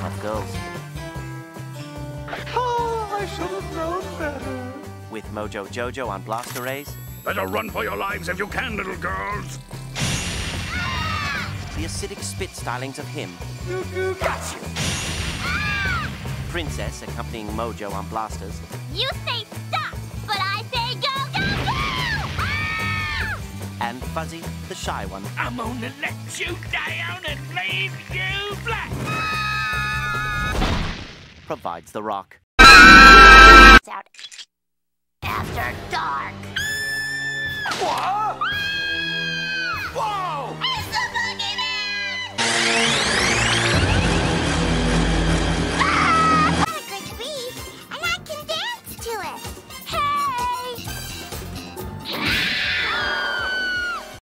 tough girls. Oh, I should have known better. With Mojo Jojo on blaster rays. Better run for your lives if you can, little girls. The acidic spit stylings of him. Got you. Princess accompanying Mojo on blasters. You say stop, but I say go, go, go! Ah! And Fuzzy, the shy one. I'm gonna let you down and leave you flat. Provides the rock. It's out after dark. What?